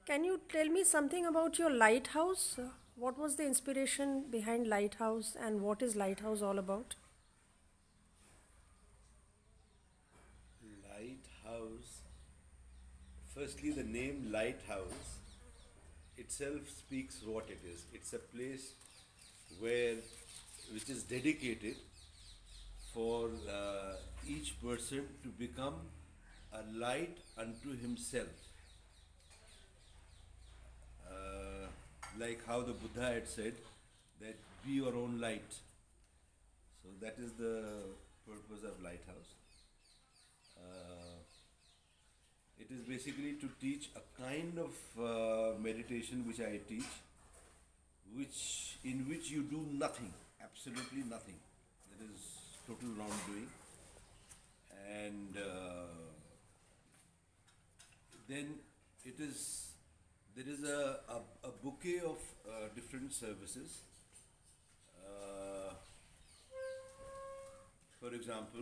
Can you tell me something about your lighthouse? What was the inspiration behind lighthouse and what is lighthouse all about? Lighthouse. Firstly, the name lighthouse itself speaks what it is. It's a place where, which is dedicated for each person to become a light unto himself. Like how the Buddha had said that be your own light. So that is the purpose of lighthouse. Uh, it is basically to teach a kind of meditation which I teach, which you do nothing, absolutely nothing. There is total wrongdoing, and then it is there is a bouquet of different services. Uh, for example,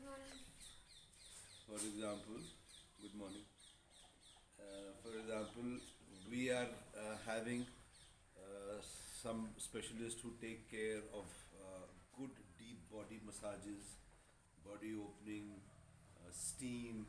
good morning. For example, we are having some specialists who take care of good deep body massages, body opening, steam,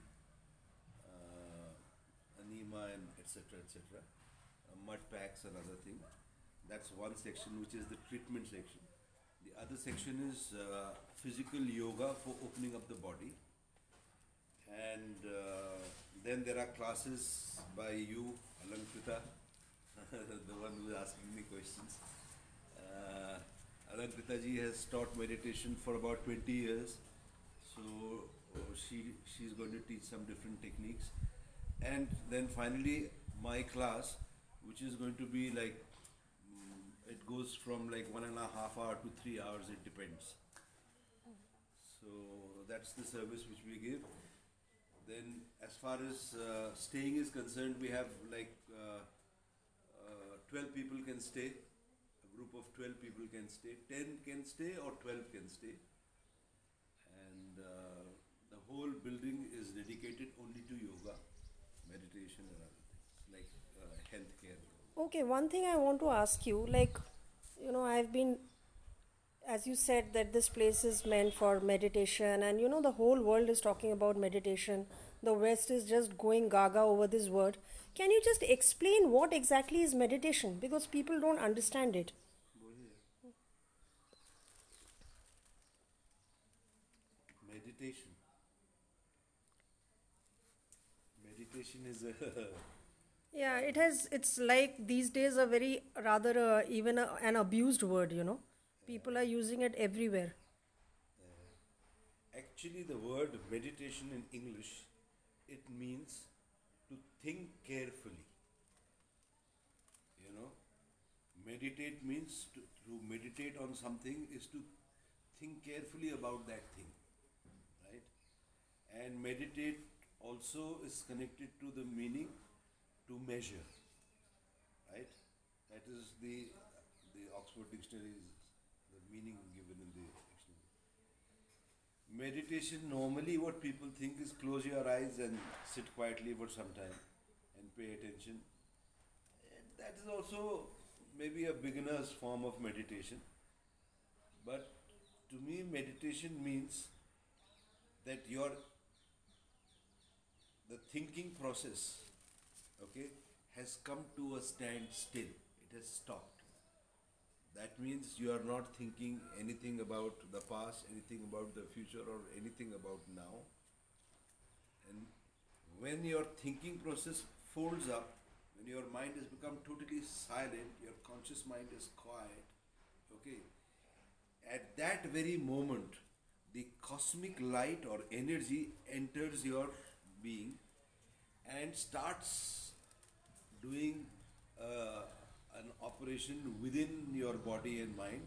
anema, and etc. etc. Mud packs, another thing. That's one section, which is the treatment section. The other section is physical yoga for opening up the body. And then there are classes by you, Alankrita, the one who is asking me questions. Alankrita ji has taught meditation for about 20 years. So she's going to teach some different techniques. And then finally, my class, which is going to be like, it goes from like 1.5 hours to 3 hours, it depends. So that's the service which we give. Then as far as staying is concerned, we have like 12 people can stay. A group of 12 people can stay. 10 can stay or 12 can stay. And the whole building is dedicated only to yoga, meditation and other things like healthcare. Okay, one thing I want to ask you, I've been, as you said, that this place is meant for meditation, and the whole world is talking about meditation. The West is just going gaga over this word. Can you just explain what exactly is meditation? Because people don't understand it. Meditation. Meditation is a Yeah, it's like these days a very, rather, an abused word. People are using it everywhere. actually the word meditation in English, it means to think carefully. You know, meditate means to meditate on something is to think carefully about that thing, right? And meditate also is connected to the meaning to measure, right? That is the Oxford Dictionary is the meaning given in the dictionary. Meditation, normally what people think is close your eyes and sit quietly for some time and pay attention. And that is also maybe a beginner's form of meditation. But to me, meditation means that the thinking process, okay, has come to a standstill. It has stopped. That means you are not thinking anything about the past, anything about the future, or anything about now. And when your thinking process folds up, when your mind has become totally silent, your conscious mind is quiet, okay, at that very moment, the cosmic light or energy enters your being and starts doing an operation within your body and mind.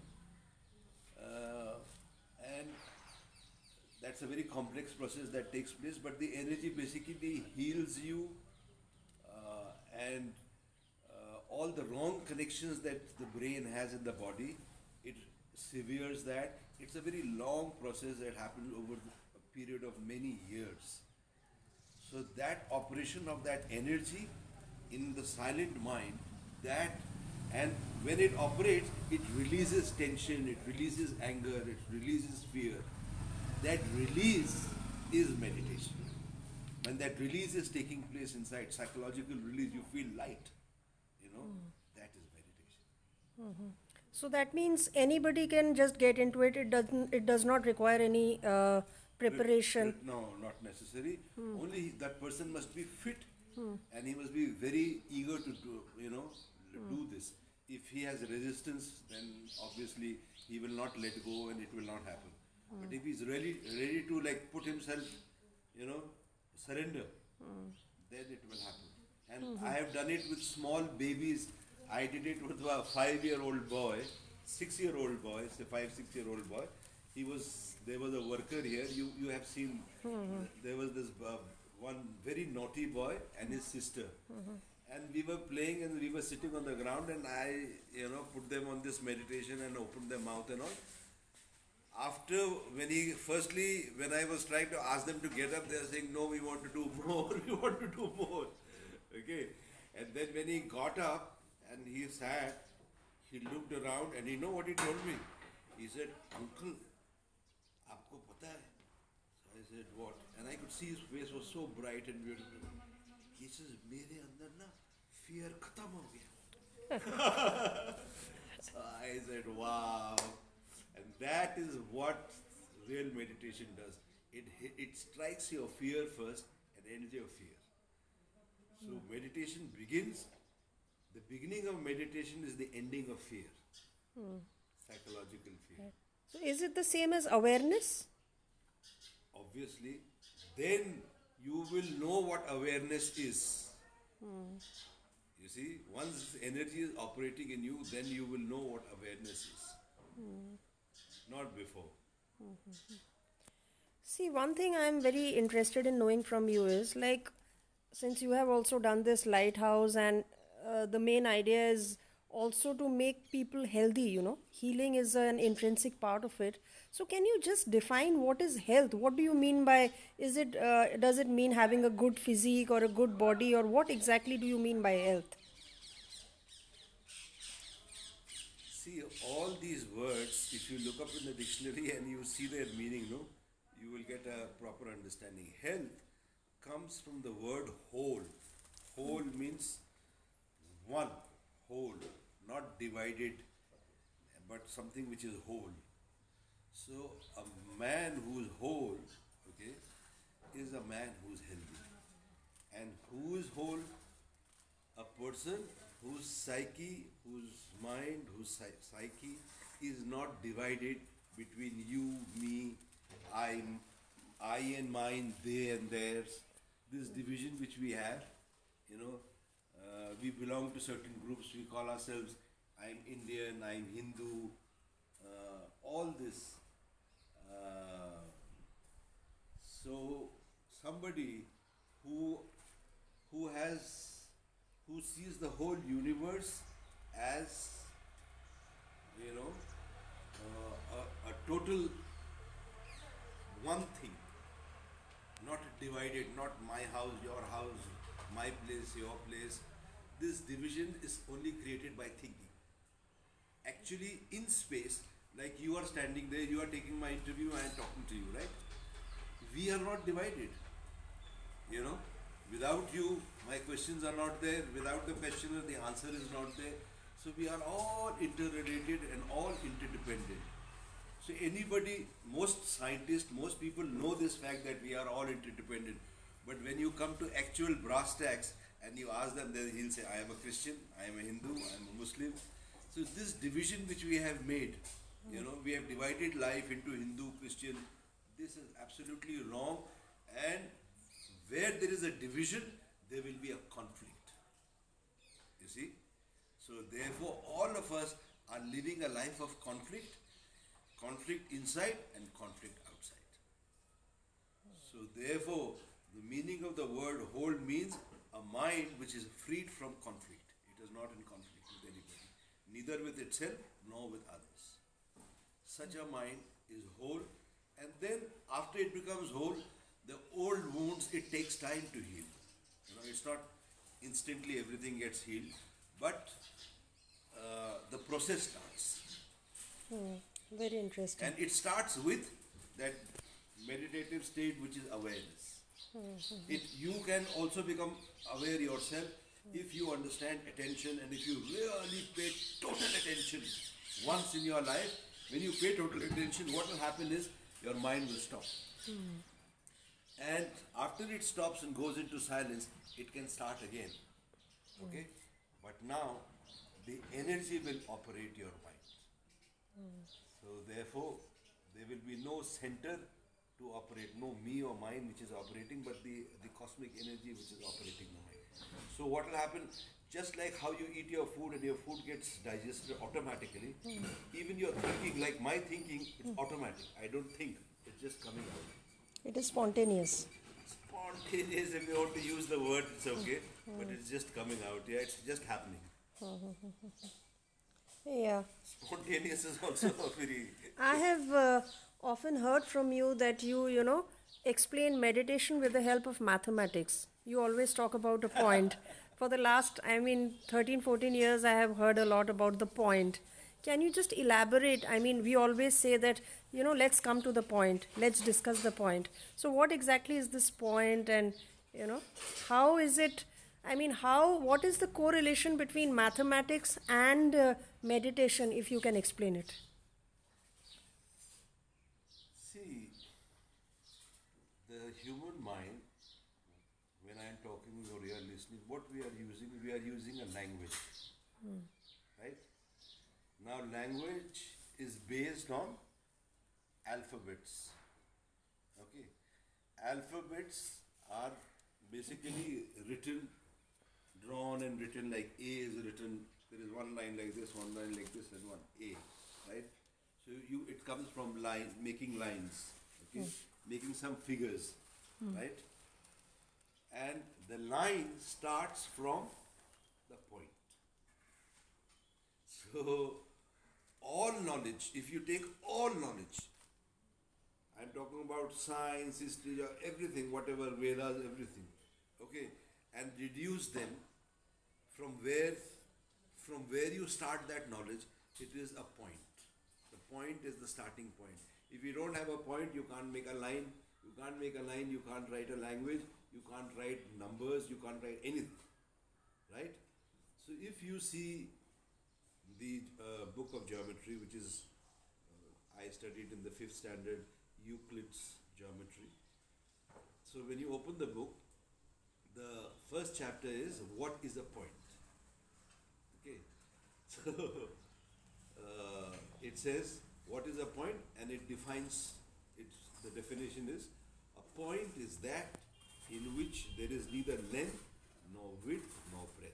And that's a very complex process that takes place, but the energy basically heals you, and all the wrong connections that the brain has in the body, it severes that. It's a very long process that happens over a period of many years. So that operation of that energy in the silent mind, that, and when it operates, it releases tension, it releases anger, it releases fear. That release is meditation. When that release is taking place inside, psychological release, you feel light. That is meditation. So that means anybody can just get into it. It doesn't. It does not require any preparation. No, not necessary. Only that person must be fit, and he must be very eager to do this. If he has resistance, then obviously he will not let go, and it will not happen. But if he's really ready to put himself, surrender, then it will happen. And I have done it with small babies. I did it with a 5-year-old boy, 6-year-old boy, say 5-6-year-old boy. There was a worker here. You have seen. There was this one very naughty boy and his sister, and we were playing and we were sitting on the ground, and I put them on this meditation and opened their mouth and all. After when I was trying to ask them to get up, they were saying, no, we want to do more, we want to do more. Okay. And then when he got up and he sat, he looked around and you know what he told me? He said, uncle, aapko pata hai? So I said, what? And I could see his face was so bright and beautiful. He says, mere andar na fear khatam ho gaya. So I said, wow. And that is what real meditation does. It strikes your fear first and ends your fear. So meditation begins. The beginning of meditation is the ending of fear. Psychological fear. So is it the same as awareness? Obviously. Then you will know what awareness is. You see, once energy is operating in you, then you will know what awareness is. Not before. See, one thing I am very interested in knowing from you is since you have also done this lighthouse, and the main idea is also to make people healthy, healing is an intrinsic part of it. So can you just define what is health? What do you mean by, does it mean having a good physique or a good body, or what exactly do you mean by health? See, all these words, if you look up in the dictionary and you see their meaning, you will get a proper understanding. Health comes from the word whole. Whole means one, whole, not divided, but something which is whole. So a man who is whole, okay, is a man who is healthy. And who is whole? A person whose psyche, whose mind, whose psyche is not divided between you, me, I and mine, they and theirs. This division which we have, we belong to certain groups. We call ourselves, I'm Indian, I'm Hindu, all this. So somebody who sees the whole universe as a total one thing, not divided, not my house, your house, my place, your place. This division is only created by thinking. Actually, in space, like you are standing there, you are taking my interview, I am talking to you, right? We are not divided. Without you, my questions are not there. Without the questioner, the answer is not there. So we are all interrelated and all interdependent. So anybody, most scientists, most people know this fact that we are all interdependent. But when you come to actual brass tacks and you ask them, then he'll say, I am a Christian, I am a Hindu, I am a Muslim. So this division which we have made, we have divided life into Hindu, Christian. This is absolutely wrong. And where there is a division, there will be a conflict. You see? So therefore, all of us are living a life of conflict. Conflict inside and conflict outside. So therefore, the meaning of the word whole means a mind which is freed from conflict. It is not in conflict with anybody, neither with itself nor with others. Such a mind is whole, and then after it becomes whole, the old wounds, it takes time to heal. It's not instantly everything gets healed, but the process starts. Very interesting. And it starts with that meditative state which is awareness. You can also become aware yourself if you understand attention, and if you really pay total attention once in your life. When you pay total attention, what will happen is your mind will stop. And after it stops and goes into silence, it can start again. Okay? But now, the energy will operate your mind. So therefore, there will be no center to operate, no me or mine which is operating, but the cosmic energy which is operating the mind. So what will happen, just like how you eat your food and your food gets digested automatically, even your thinking, like my thinking, it's automatic. I don't think, it's just coming out. It is spontaneous. Spontaneous, if you want to use the word, it's okay, but it's just coming out. Yeah, it's just happening. Yeah. Spontaneous is also a very... I have often heard from you that you explain meditation with the help of mathematics. You always talk about a point. For the last, 13, 14 years, I have heard a lot about the point. Can you just elaborate? We always say that, let's come to the point. Let's discuss the point. So what exactly is this point, and, how is it, what is the correlation between mathematics and meditation, if you can explain it? See, the human mind, when I am talking or you are listening, what we are using a language. Right? Now, language is based on alphabets. Okay? Alphabets are basically drawn and written like A is written. There is one line like this, one line like this, and one A. Right? So it comes from making lines. Okay? Making some figures. Right? And the line starts from the point. So, all knowledge, if you take all knowledge, I'm talking about science, history, everything, whatever, Vedas, everything, okay, and reduce them from where you start that knowledge, it is a point. The point is the starting point. If you don't have a point, you can't make a line. You can't make a line, you can't write a language, you can't write numbers, you can't write anything. Right? So if you see the book of geometry, which is, I studied in the 5th standard, Euclid's geometry. So when you open the book, the first chapter is, what is a point? Okay. So it says, what is a point? And it defines, the definition is, a point is that in which there is neither length, nor width, nor breadth.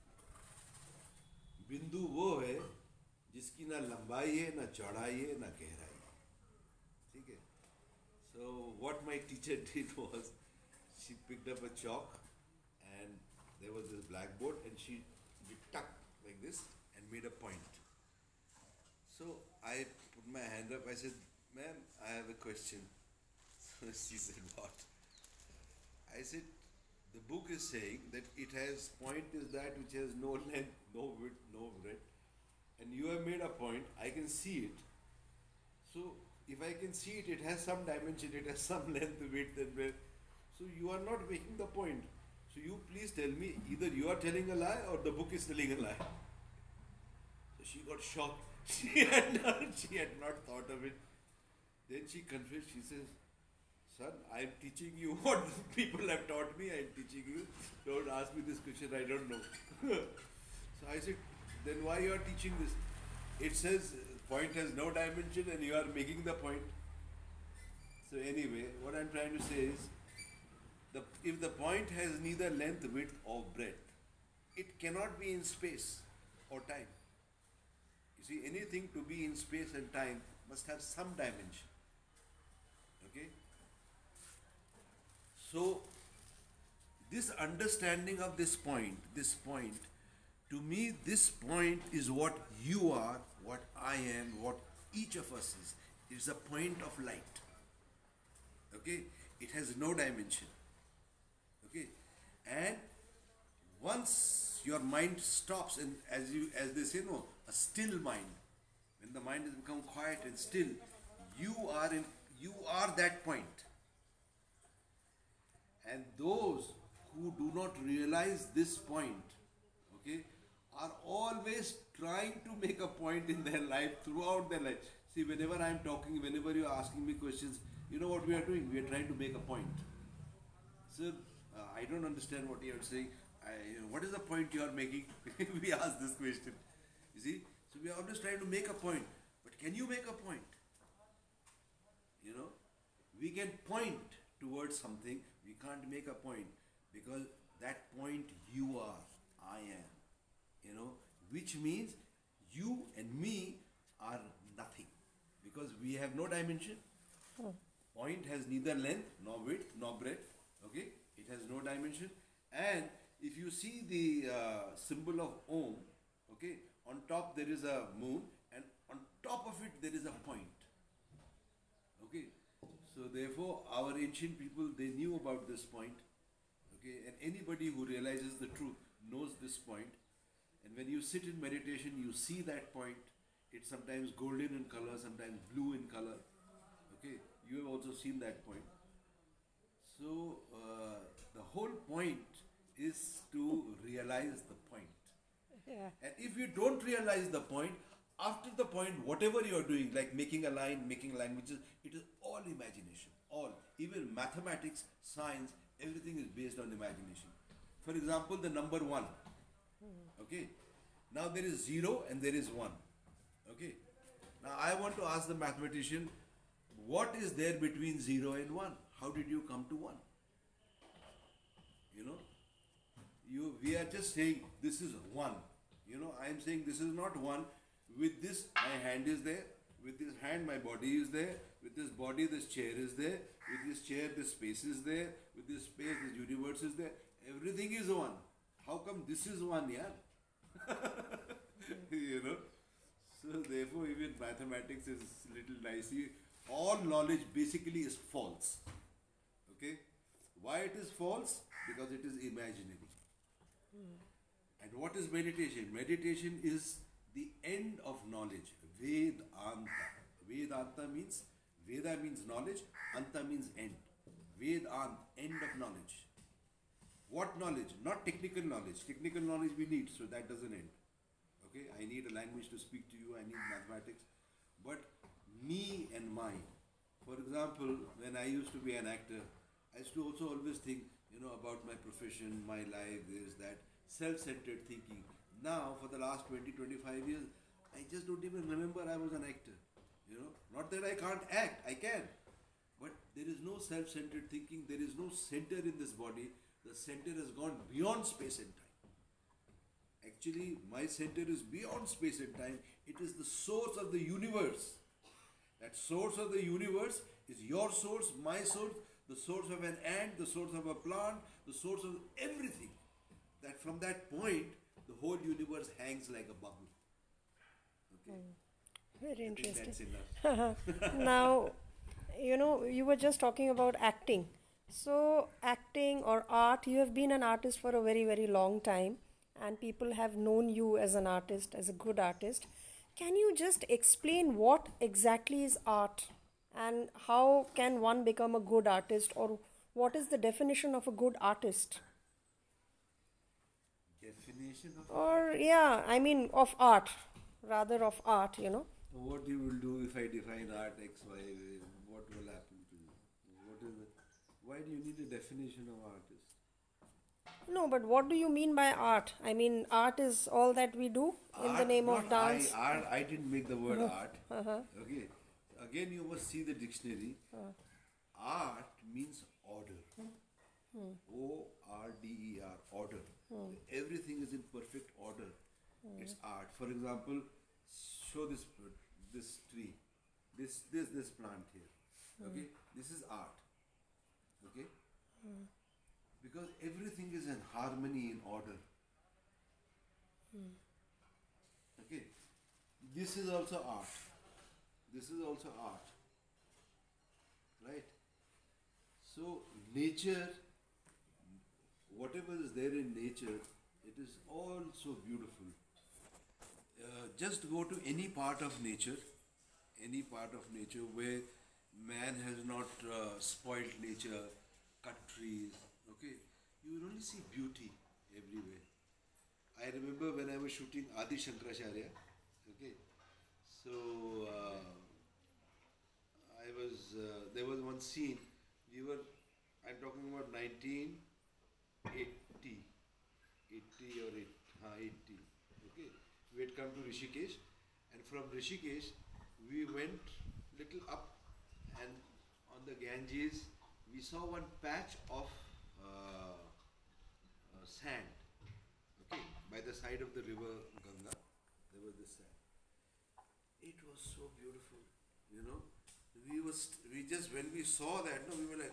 बिंदु वो है जिसकी ना लंबाई है, ना चौड़ाई है, ना गहराई है. ठीक है? So what my teacher did was, she picked up a chalk and there was this blackboard and she tucked like this and made a point. So I put my hand up, I said, ma'am, I have a question. So she said, what? I said, the book is saying that it has, point is that which has no length, no width, no breadth. And you have made a point, I can see it. So if I can see it, it has some dimension, it has some length, width and breadth. So you are not making the point. So you please tell me, either you are telling a lie or the book is telling a lie. So she got shocked. She had not thought of it. Then she confessed, she says, son, I am teaching you what people have taught me, I am teaching you. Don't ask me this question, I don't know. So I said, then why you are teaching this? It says point has no dimension and you are making the point. So anyway, what I am trying to say is, if the point has neither length, width or breadth, it cannot be in space or time. You see, anything to be in space and time must have some dimension. Okay? So, this understanding of this point, to me, this point is what you are, what I am, what each of us is. It is a point of light. Okay? It has no dimension. Okay? And Once your mind stops, and as they say, no, a still mind, when the mind has become quiet and still, you are in you are that point. And those who do not realize this point, okay, are always trying to make a point in their life throughout their life. See, whenever I'm talking, whenever you're asking me questions, you know what we are doing? We are trying to make a point. Sir, I don't understand what you're saying. What is the point you are making? We ask this question. You see? So we are always trying to make a point. But can you make a point? You know? We can point towards something. We can't make a point because that point you are, I am. You know? Which means you and me are nothing. Because we have no dimension. Point has neither length, nor width, nor breadth. Okay? It has no dimension. And if you see the symbol of Om, okay, on top there is a moon, and on top of it there is a point. Okay? So therefore, our ancient people, they knew about this point. Okay? And anybody who realizes the truth knows this point. And when you sit in meditation, you see that point. It's sometimes golden in color, sometimes blue in color. Okay? You have also seen that point. So, the whole point is to realize the point. Yeah. And if you don't realize the point, after the point, whatever you are doing, like making a line, making languages, it is all imagination. All. Even mathematics, science, everything is based on imagination. For example, the number 1. Okay. Now there is 0 and there is 1. Okay. Now I want to ask the mathematician, what is there between 0 and 1? How did you come to 1? You know, we are just saying this is 1. You know, I am saying this is not 1. With this, my hand is there. With this hand, my body is there. With this body, this chair is there. With this chair, this space is there. With this space, this universe is there. Everything is 1. How come this is 1, yeah? You know? So therefore, even mathematics is little dicey. All knowledge basically is false. Okay? Why it is false? Because it is imaginary. And what is meditation? Meditation is the end of knowledge. Vedanta. Vedanta means, Veda means knowledge, Anta means end. Vedant, end of knowledge. What knowledge? Not technical knowledge. Technical knowledge we need, so that doesn't end. Okay? I need a language to speak to you, I need mathematics. But me and mine. For example, when I used to be an actor, I used to also always think, you know, about my profession, my life, this, that, self-centered thinking. Now, for the last 20, 25 years, I just don't even remember I was an actor. You know, not that I can't act, I can. But there is no self-centered thinking, there is no center in this body. The center has gone beyond space and time. Actually, my center is beyond space and time. It is the source of the universe. That source of the universe is your source, my source, the source of an ant, the source of a plant, the source of everything. That from that point, the whole universe hangs like a bubble. Okay? Very I think interesting. that's enough. Now, you know, you were just talking about acting. So, acting or art, you have been an artist for a very, very long time, and people have known you as an artist, as a good artist. Can you just explain what exactly is art and how can one become a good artist, or what is the definition of a good artist? Definition of Or, yeah, I mean, of art, rather of art, you know. what you will do if I define art X, Y, what will happen to you? What is it? Why do you need a definition of artist? No, but what do you mean by art? I mean, art is all that we do in the Art, name of not dance. I didn't make the word art. Okay. Again, you must see the dictionary. Art means order. O-R-D-E-R, order. Everything is in perfect order. It's art. For example, show this tree, this plant here. Okay, this is art. Okay, because everything is in harmony, in order. Okay, this is also art. This is also art. Right? So nature, whatever is there in nature It is all so beautiful. Just go to any part of nature, where man has not spoiled nature, cut trees, okay, you will only see beauty everywhere. I remember when I was shooting Adi Shankaracharya, okay, so there was one scene, we were, I'm talking about 1980, 80 or 80, okay. We had come to Rishikesh, and from Rishikesh we went little up, and on the Ganges we saw one patch of sand, okay, by the side of the river Ganga. There was this sand. It was so beautiful, you know. We just, when we saw that, no, we were like,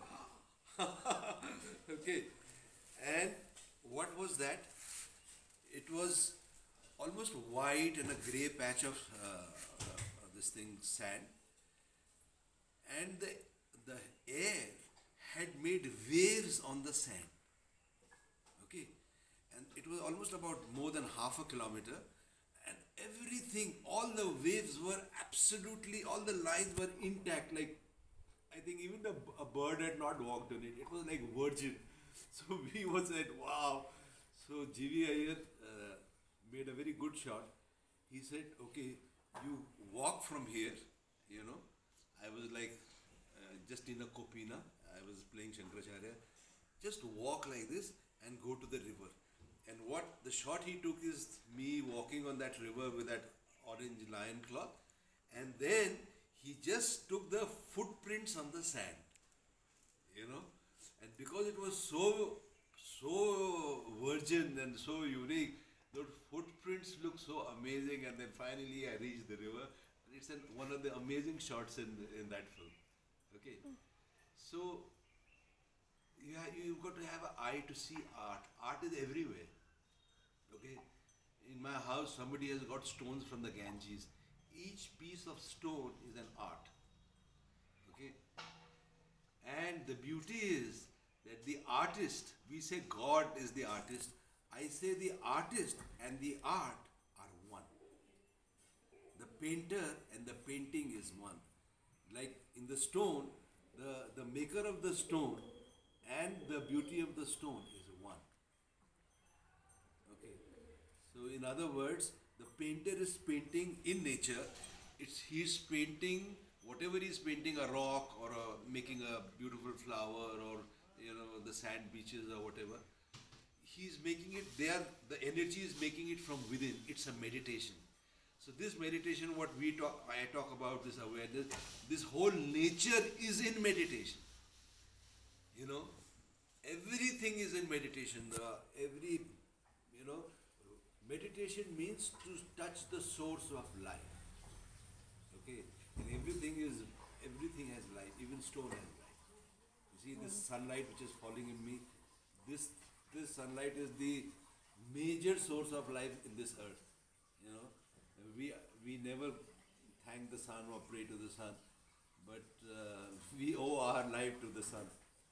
okay. And what was that? It was almost white and a grey patch of this thing, sand, and the air had made waves on the sand. Okay, and it was almost about more than half a kilometer, and everything, all the waves were absolutely, all the lines were intact. Like, I think even a bird had not walked on it. It was like virgin. So we was like, wow. So G.V. Iyer made a very good shot. He said, okay, you walk from here, you know. I was like just in a Kopina. I was playing Shankaracharya. Just walk like this and go to the river. And what the shot he took is me walking on that river with that orange lion cloth. And then he just took the footprints on the sand, you know. And because it was so virgin and so unique, those footprints look so amazing. And then finally I reached the river. It's one of the amazing shots in that film. Okay, so you've got to have an eye to see art. Art is everywhere. Okay, in my house somebody has got stones from the Ganges. Each piece of stone is an art. Okay, and the beauty is that the artist, we say God is the artist. I say the artist and the art are one. The painter and the painting is one. Like in the stone, the maker of the stone and the beauty of the stone is one. Okay. So in other words, the painter is painting in nature. He's painting whatever he's painting, a rock or making a beautiful flower, or the sand beaches or whatever. He's making it there. The energy is making it from within. It's a meditation. So this meditation, I talk about this awareness. This whole nature is in meditation. You know, everything is in meditation. Meditation means to touch the source of life. Okay, and everything has life. Even stone has life. You see this sunlight which is falling in me. This sunlight is the major source of life in this earth. You know, we never thank the sun or pray to the sun, but we owe our life to the sun.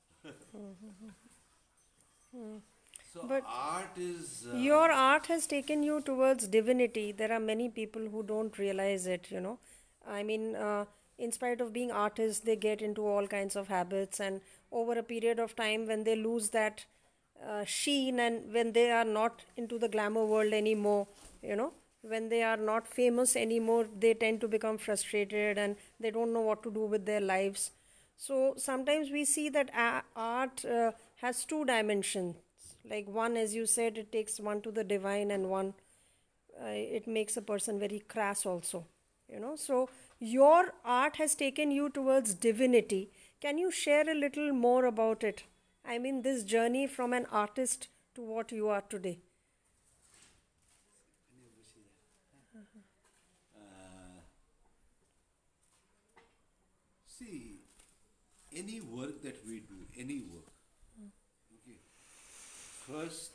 So But art is your art has taken you towards divinity. There are many people who don't realize it, you know. I mean, in spite of being artists, they get into all kinds of habits, and over a period of time, when they lose that sheen, and when they are not into the glamour world anymore, you know, when they are not famous anymore, they tend to become frustrated and they don't know what to do with their lives. So sometimes we see that art has two dimensions. Like one, as you said, it takes one to the divine, and one, it makes a person very crass also. You know, so your art has taken you towards divinity. Can you share a little more about it? I mean, this journey from an artist to what you are today. see, any work that we do, any work. Okay. First,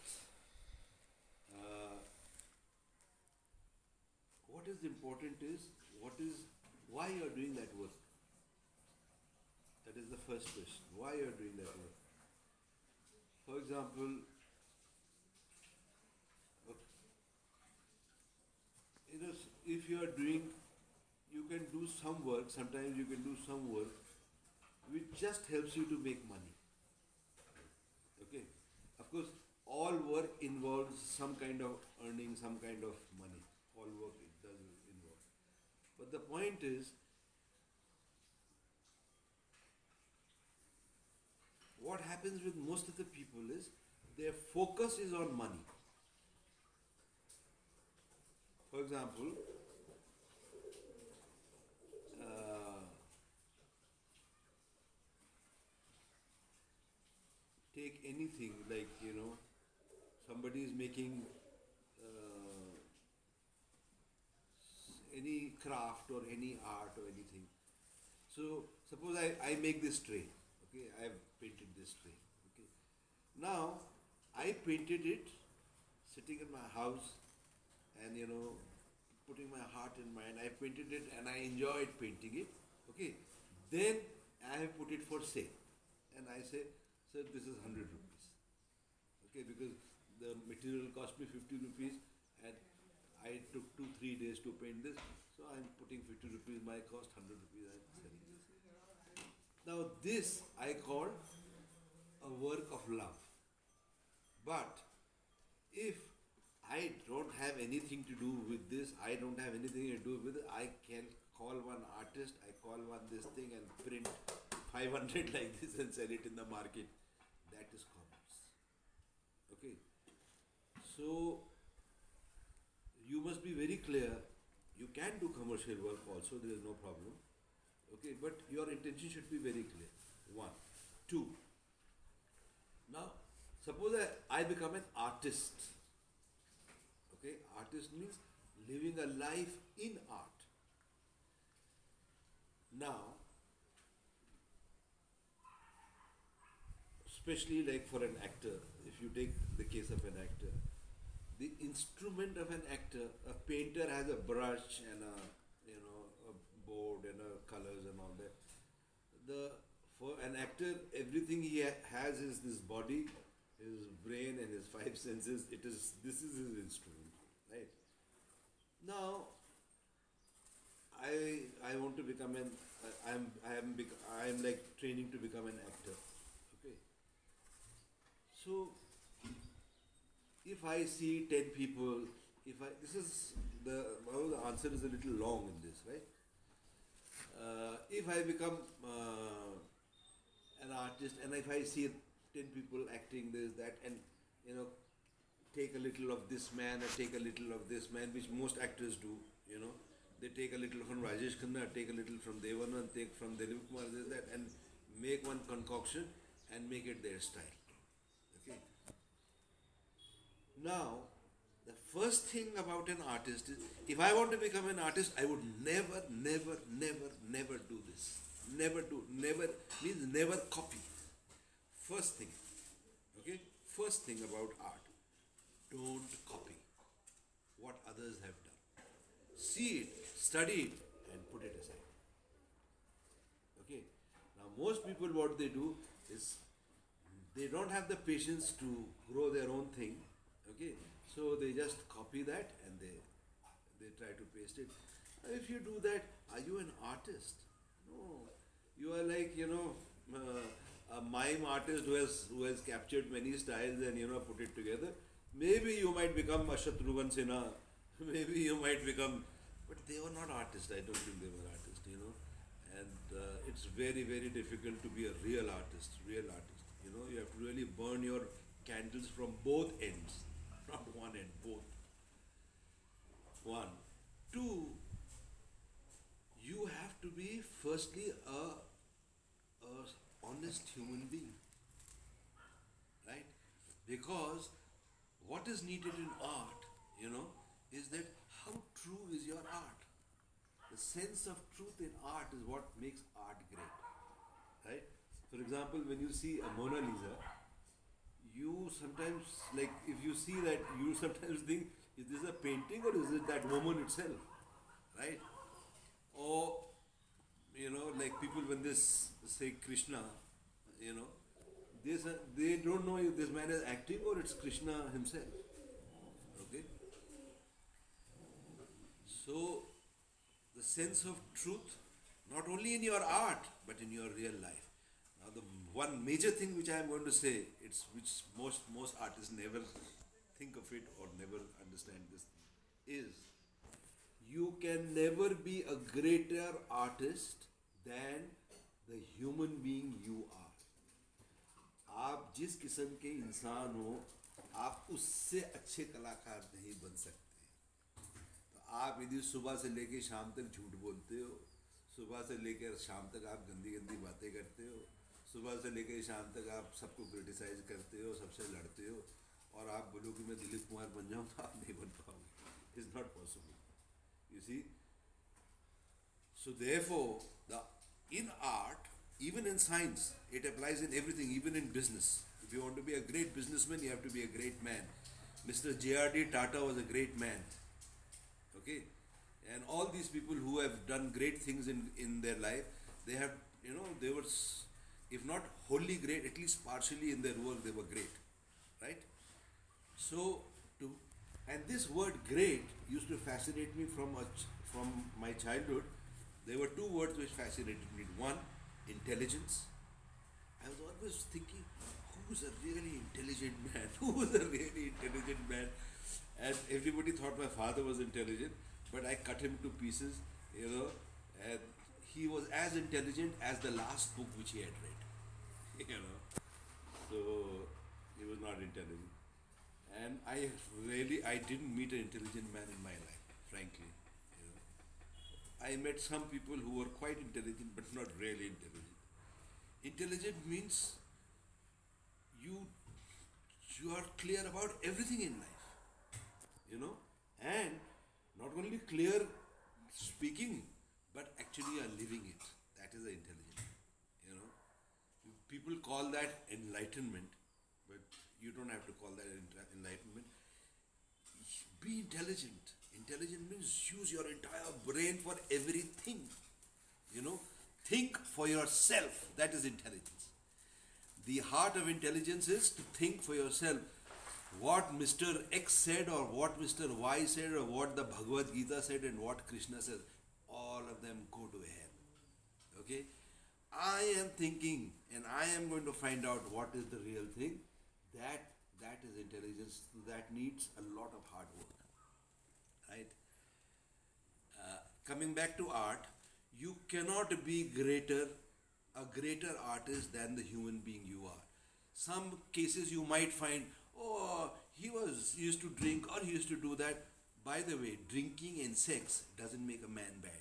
what is important is why you are doing that work. That is the first question. Why you are doing that work? For example, if you are doing, you can do some work, sometimes you can do some work which just helps you to make money. Okay? Of course, all work involves some kind of earning, some kind of money. All work it does involve. But the point is, what happens with most of the people is their focus is on money. For example, uh, take anything like, somebody is making any craft or any art or anything. So suppose I make this tray. Okay, I have painted this tray. Okay, now I painted it sitting in my house and putting my heart and mind. I painted it and I enjoyed painting it. Okay, then I have put it for sale and I say, sir, this is 100 rupees. Okay, because the material cost me 50 rupees and I took 2-3 days to paint this, so I'm putting 50 rupees, my cost 100 rupees, I'm selling this. Now this I call a work of love. But if I don't have anything to do with this, I don't have anything to do with it, I can call one artist, I call one this thing and print 500 like this and sell it in the market. That is commerce. Okay. So you must be very clear. You can do commercial work also, there is no problem. Okay, but your intention should be very clear. 1. 2. Now, suppose I become an artist. Okay, artist means living a life in art. Now, especially like for an actor, if you take the case of an actor, the instrument of an actor, a painter has a brush and a board and colors and all that. For an actor, everything he has is this body, his brain and his 5 senses. This is his instrument, right? Now, I want to become I am like training to become an actor. Okay. So if I see 10 people, the answer is a little long in this, right? If I become an artist and if I see 10 people acting this, that, and take a little of this man or take a little of this man, which most actors do, they take a little from Rajesh Khanna, take a little from Devanand, take from Dilip Kumar, this, that, and make one concoction and make it their style. Okay. Now, the first thing about an artist is, if I want to become an artist, I would never do this. Never means never copy. First thing, okay? First thing about art, don't copy what others have done. See it, study it, and put it aside. Okay? Now, most people, what they do is, they don't have the patience to grow their own thing. Okay, so they just copy that and they try to paste it. If you do that, are you an artist? No, you are like a mime artist who has captured many styles and put it together. Maybe you might become a Shatrughan Sinha. Maybe you might become, but they were not artists. I don't think they were artists. And it's very difficult to be a real artist. You have to really burn your candles from both ends. Not one end, both. 1. 2, you have to be firstly a honest human being, right? Because what is needed in art, is that how true is your art? The sense of truth in art is what makes art great, right? For example, when you see a Mona Lisa, you sometimes, like, if you see that, you sometimes think, is this a painting or is it that woman itself, right? Or, like people when they say Krishna, they don't know if this man is acting or it's Krishna himself. Okay? So, the sense of truth, not only in your art, but in your real life. Now, the one major thing which I am going to say, it's which most artists never think of it or never understand this thing, is you can never be a greater artist than the human being you are. आप जिस किस्म के इंसान हो, आप उससे अच्छे कलाकार नहीं बन सकते। तो आप यदि सुबह से लेकर शाम तक झूठ बोलते हो, सुबह से लेकर शाम तक आप गंदी गंदी बातें करते हो, सुबह से लेकर शाम तक आप सबको क्रिटिसाइज करते हो, सबसे लड़ते हो, और आप बोलो कि मैं दिलीप कुमार बन जाऊँ, तो आप नहीं बन पाओगे। It's not possible, you see. So therefore, in art, even in science, it applies in everything, even in business. If you want to be a great businessman, you have to be a great man. Mr. J.R.D. Tata was a great man. Okay? And all these people who have done great things in their life, they have, they were, if not wholly great, at least partially in their work, they were great. Right? So, and this word great used to fascinate me from my childhood. There were two words which fascinated me. One, intelligence. I was always thinking, who's a really intelligent man? Who's a really intelligent man? And everybody thought my father was intelligent, but I cut him to pieces, and he was as intelligent as the last book which he had read, So, he was not intelligent. And I didn't meet an intelligent man in my life, frankly. I met some people who were quite intelligent, but not really intelligent. Intelligent means you are clear about everything in life, and not only clear speaking, but actually you are living it. That is the intelligent, People call that enlightenment, but you don't have to call that enlightenment. Be intelligent. Intelligent means use your entire brain for everything. Think for yourself. That is intelligence. The heart of intelligence is to think for yourself. What Mr. X said, or what Mr. Y said, or what the Bhagavad Gita said, and what Krishna says, all of them go to hell. Okay? I am thinking, and I am going to find out what is the real thing. That is intelligence. That needs a lot of hard work. Right? Coming back to art, you cannot be a greater artist than the human being you are. Some cases you might find, he used to drink, or he used to do that. By the way, drinking and sex doesn't make a man bad.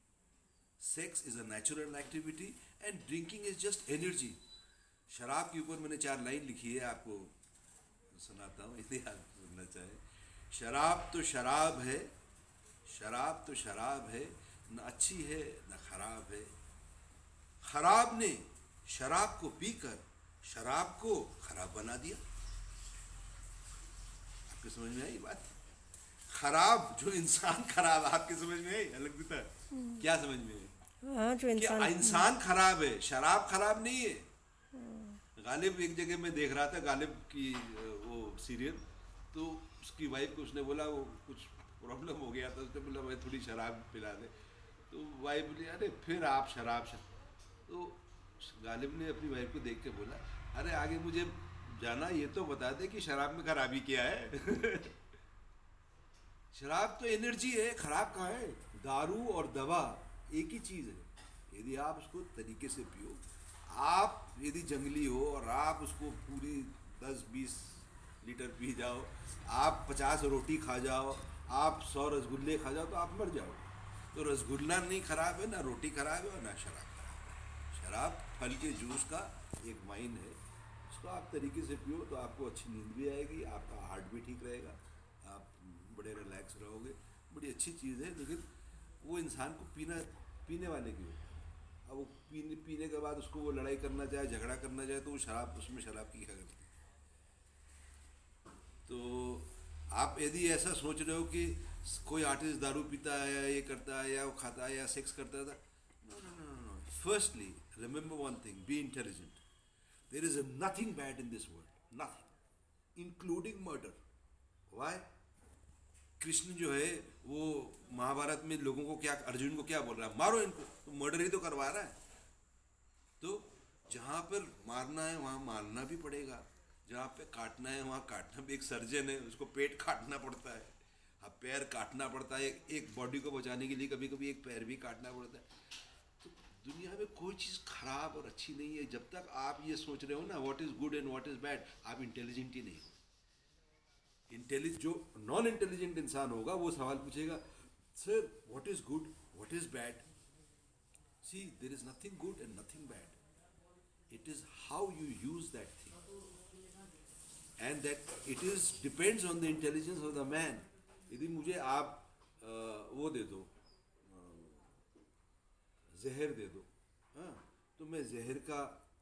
Sex is a natural activity, and drinking is just energy. शराब के ऊपर मैंने 4 line लिखी है, आपको सुनाता हूँ, यदि आप सुनना चाहें। शराब तो शराब है, शराब तो शराब है, न अच्छी है न खराब है। खराब ने शराब को पीकर शराब को खराब बना दिया। आपके समझ में आई बात? खराब जो इंसान खराब, आपके समझ में आई? अलग दिखता है क्या समझ में आई? हाँ, जो इंसान खराब है, शराब खराब नहीं है। गालिब एक जगह में देख रहा था, गालिब की वो सीरियल, तो उसकी वाइफ को उसने बोला वो कुछ प्रॉब्लम हो गया था, उसने बोला भाई थोड़ी शराब पिला दे, तो वाइफ बोली अरे फिर आप शराब। तो गालिब ने अपनी वाइफ को देख के बोला अरे आगे मुझे जाना, ये तो बता दे कि शराब में खराबी क्या है। शराब तो एनर्जी है, खराब कहाँ है? दारू और दवा एक ही चीज़ है। यदि आप उसको तरीके से पियो, आप यदि जंगली हो और आप उसको पूरी 10-20 लीटर पी जाओ, आप 50 रोटी खा जाओ, आप 100 रसगुल्ले खा जाओ, तो आप मर जाओ। तो रसगुल्ला नहीं खराब है, ना रोटी खराब है, और ना शराब खराब है। शराब फल के जूस का एक वाइन है, उसको आप तरीके से पियो तो आपको अच्छी नींद भी आएगी, आपका हार्ट भी ठीक रहेगा, आप बड़े रिलैक्स रहोगे। बड़ी अच्छी चीज़ है, लेकिन वो इंसान को पीने वाले की हो। अब वो पीने के बाद उसको वो लड़ाई करना चाहे, झगड़ा करना चाहे, तो वो उसमें शराब की क्या करती है? तो आप यदि ऐसा सोच रहे हो कि कोई आर्टिस्ट दारू पीता है या ये करता है या वो खाता है या सेक्स करता है, no. Firstly remember one thing, be intelligent. There is nothing bad in this world, nothing, including murder. Why? Krishna जो है वो महाभारत में लोगों को क्या, अर्जुन को क्या बोल रहा है, मारो इनको, तो मर्डर ही तो करवा रहा है। तो जहाँ पर मारना है वहाँ मारना भी पड़ेगा, जहाँ पे काटना है वहाँ काटना भी। एक सर्जन है, उसको पेट काटना पड़ता है, अब पैर काटना पड़ता है, एक बॉडी को बचाने के लिए कभी कभी एक पैर भी काटना पड़ता है। तो दुनिया में कोई चीज़ खराब और अच्छी नहीं है। जब तक आप ये सोच रहे हो ना what is good and what is bad, आप इंटेलिजेंट ही नहीं हो। जो नॉन इंटेलिजेंट इंसान होगा वो सवाल पूछेगा, sir what is good, what is bad. See there is nothing good and nothing bad, it is how you use that thing, and that it is depends on the intelligence of the man. यदि मुझे आप वो दे दो, जहर दे दो, हाँ, तो मैं जहर का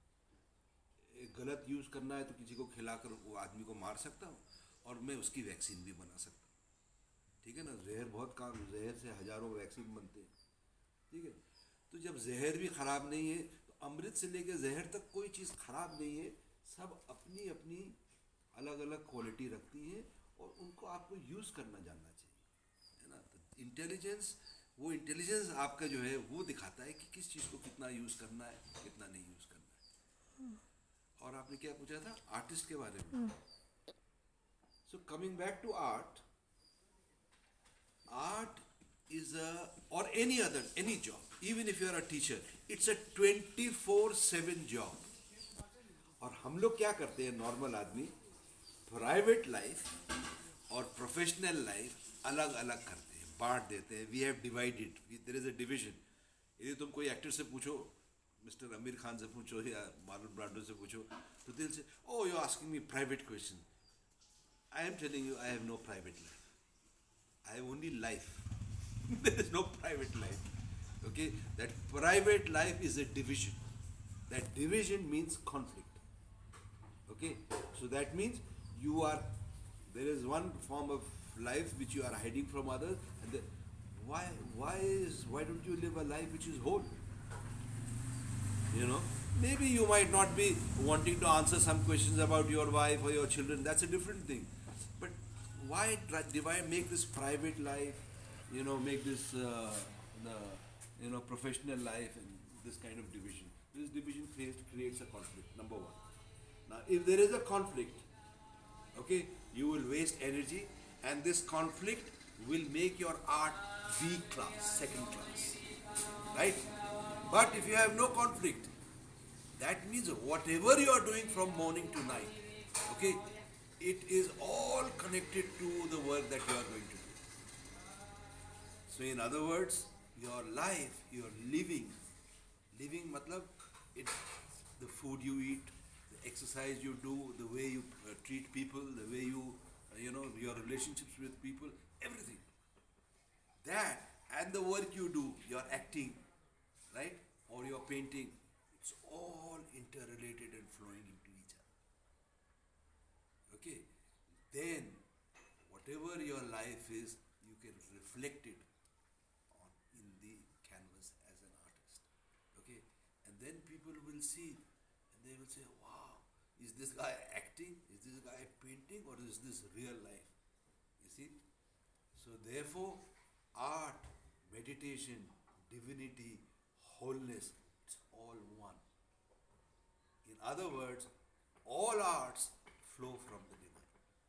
गलत यूज़ करना है तो किसी को खिलाकर वो आदमी को मार सकता हूँ, और मैं उसकी वैक्सीन भी बना सकता हूँ। ठीक है ना, जहर बहुत काम, जहर से हज़ारों वैक्सीन बनते हैं। ठीक है, तो जब जहर भी ख़राब नहीं है, अमृत से लेकर जहर तक कोई चीज़ खराब नहीं है। सब अपनी अपनी अलग अलग क्वालिटी रखती हैं, और उनको आपको यूज़ करना जानना चाहिए, है ना। तो इंटेलिजेंस, वो इंटेलिजेंस आपका जो है वो दिखाता है कि किस चीज़ को कितना यूज़ करना है, कितना नहीं यूज़ करना है। और आपने क्या पूछा था आर्टिस्ट के बारे में। So coming back to art, art is a, or any other, any job, even if you are a teacher, it's a 24/7 job. और हम लोग क्या करते हैं, नॉर्मल आदमी प्राइवेट लाइफ और प्रोफेशनल लाइफ अलग अलग करते हैं, बांट देते हैं। We have divided, there is a division. यदि तुम कोई एक्टर से पूछो, मिस्टर आमिर खान से पूछो या मार्लोन ब्रांडो से पूछो, तो दिल से, oh you asking me private question, I am telling you I have no private life, I have only life. There is no private life. Okay, that private life is a division. That division means conflict. Okay, so that means you are, there is one form of life which you are hiding from others, and why don't you live a life which is whole? You know, maybe you might not be wanting to answer some questions about your wife or your children. That's a different thing. But why divide, make this private life? You know, make this professional life and this kind of division. This division creates a conflict, number one. Now if there is a conflict, okay, you will waste energy, and this conflict will make your art B class, second class, right? But if you have no conflict, that means whatever you are doing from morning to night, okay, it is all connected to the work that you are going to do. So in other words, your life, your living matlab, it, the food you eat, the exercise you do, the way you treat people, the way you, your relationships with people, everything. That and the work you do, your acting, right, or your painting, it's all interrelated and flowing into each other. Okay, then whatever your life is, you can reflect it in the canvas as an artist. Okay, and then people will see and they will say, wow, is this guy acting, is this guy painting, or is this real life? You see, so therefore art, meditation, divinity, wholeness, it's all one. In other words, all arts flow from the divine.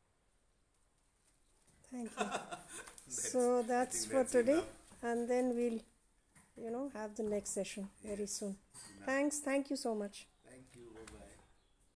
Thank you. So that's for that's today. enough. And then we'll have the next session very soon. Thanks, thank you so much.